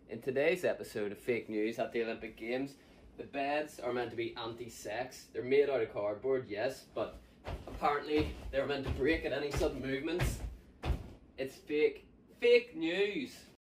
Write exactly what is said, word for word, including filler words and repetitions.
In today's episode of Fake News at the Olympic Games, the beds are meant to be anti-sex. They're made out of cardboard, yes, but apparently they're meant to break at any sudden movements. It's fake. Fake news!